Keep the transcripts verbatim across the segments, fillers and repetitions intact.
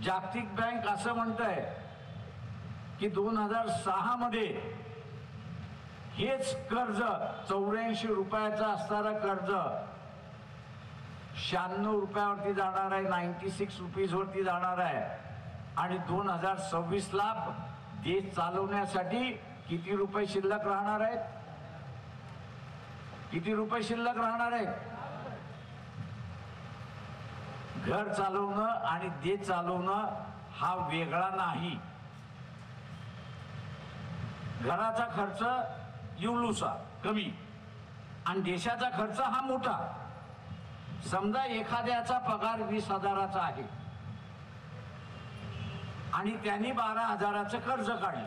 जागतिक बँक असं म्हणतंय की दोन हजार सहा मध्ये हेच कर्ज चौऱ्याऐंशी रुपयाचं असणारं कर्ज शहाण्णव रुपयावरती जाणार आहे, नाईन्टी सिक्स रुपीज वरती जाणार आहे आणि दोन हजार सव्वीस ला देश चालवण्यासाठी किती रुपये शिल्लक राहणार आहेत? किती रुपये शिल्लक राहणार आहेत? घर चालवणं आणि देश चालवणं हा वेगळा नाही. घराचा खर्च युलुसा कमी आणि देशाचा खर्च हा मोठा. समजा एखाद्याचा पगार वीस हजाराचा आहे आणि त्यांनी बारा हजाराचं कर्ज काढलं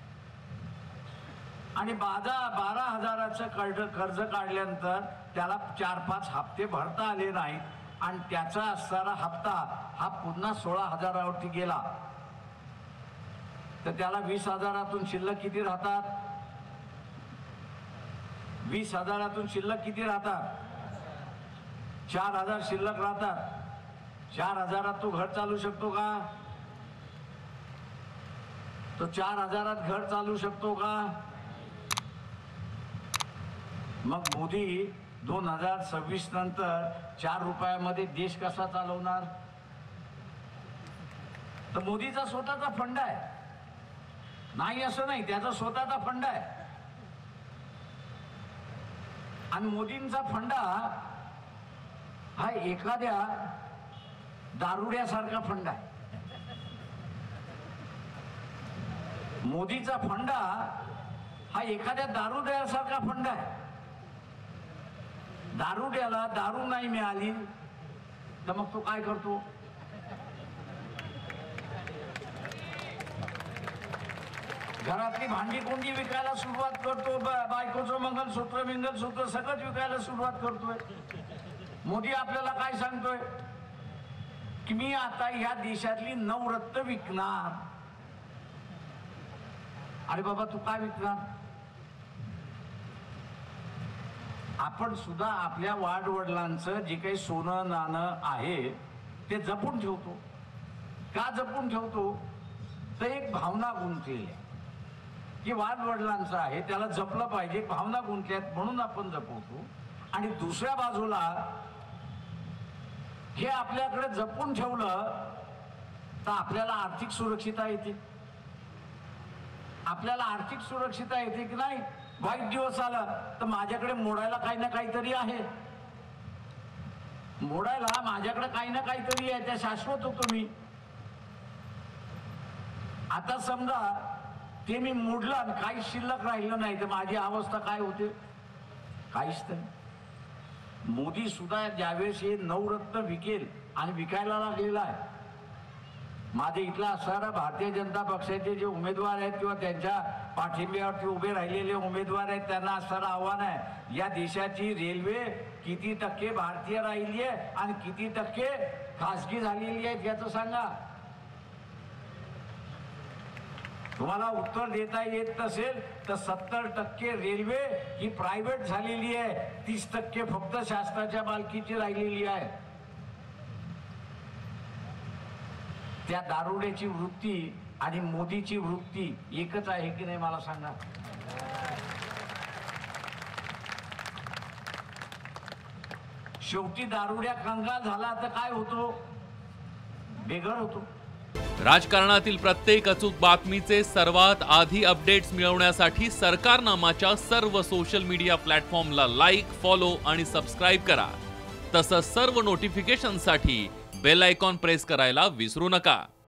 आणि बारा बारा हजाराचं कर्ज कर्ज काढल्यानंतर त्याला चार पाच हप्ते भरता आले नाहीत आणि त्याचा असणारा हप्ता हा पुन्हा सोळा हजारावरती गेला तर त्याला वीस हजारातून शिल्लक किती राहतात? वीस हजारातून शिल्लक किती राहतात? चार हजार शिल्लक राहतात. चार हजारात तो घर चालू शकतो का? तो चार हजारात घर चालू शकतो का? मग मोदी दोन हजार सव्वीस नंतर चार रुपयामध्ये देश कसा चालवणार? तर मोदीचा स्वतःचा फंड आहे, नाही असं नाही, त्याचा स्वतःचा फंड आहे. आणि मोदींचा फंडा हा एखाद्या दारुड्यासारखा फंड आहे. मोदीचा फंडा हा एखाद्या दारुड्यासारखा फंड आहे. दारुड्याला दारू नाही मिळाली तर मग तो काय करतो? घरातली भांडी कोंडी विकायला सुरुवात करतो, बायकोचं मंगलसूत्र मंगलसूत्र सगळंच विकायला सुरुवात करतोय. मोदी आपल्याला काय सांगतोय की मी आता या देशातली नवरत्न विकणार. अरे बाबा, तू काय विकणार? आपण सुद्धा आपल्या वाडवडिलांचं जे काही सोनं नाणं आहे ते जपून ठेवतो. का जपून ठेवतो? तर एक भावना गुंतलेली आहे की वाडवडिलांचं आहे, त्याला जपलं पाहिजे, भावना गुंतल्यात म्हणून आपण जपवतो. आणि दुसऱ्या बाजूला हे आपल्याकडे जपून ठेवलं तर आपल्याला आर्थिक सुरक्षितता येते. आपल्याला आर्थिक सुरक्षितता येते की नाही? वाईट दिवस आला तर माझ्याकडे मोडायला काही ना काहीतरी आहे. मोडायला माझ्याकडे काही ना काहीतरी आहे, त्या शाश्वत होतो मी. आता समजा ते मी मोडलं आणि काही शिल्लक राहिलं नाही तर माझी अवस्था काय होते? काहीच नाही. मोदी सुद्धा ज्यावेळेस हे नवरत्न विकेल आणि विकायला लागलेला आहे. माझे इथला असणारा भारतीय जनता पक्षाचे जे उमेदवार आहेत किंवा त्यांच्या पाठिंब्यावरती उभे राहिलेले उमेदवार आहेत त्यांना असणारं आव्हान आहे, या देशाची रेल्वे किती टक्के भारतीय राहिली आहे आणि किती टक्के खासगी झालेली आहे याचं सांगा. तुम्हाला उत्तर देता येत नसेल तर सत्तर टक्के रेल्वे ही प्रायव्हेट झालेली आहे, तीस टक्के फक्त शासनाच्या मालकीची राहिलेली आहे. त्या दारुड्याची वृत्ती आणि मोदीची वृत्ती एकच आहे की नाही मला सांगा. शेवटी दारुड्या कंगाल झाला तर काय होतो? बेघर होतो. राजकारणातील प्रत्येक अचूक बातमीचे सर्वात आधी अपडेट्स मिळवण्यासाठी सरकारनामाच्या सर्व सोशल मीडिया प्लॅटफॉर्मला लाईक, फॉलो आणि सबस्क्राईब करा. तसंच सर्व नोटिफिकेशनसाठी बेल आयकॉन प्रेस करायला विसरू नका.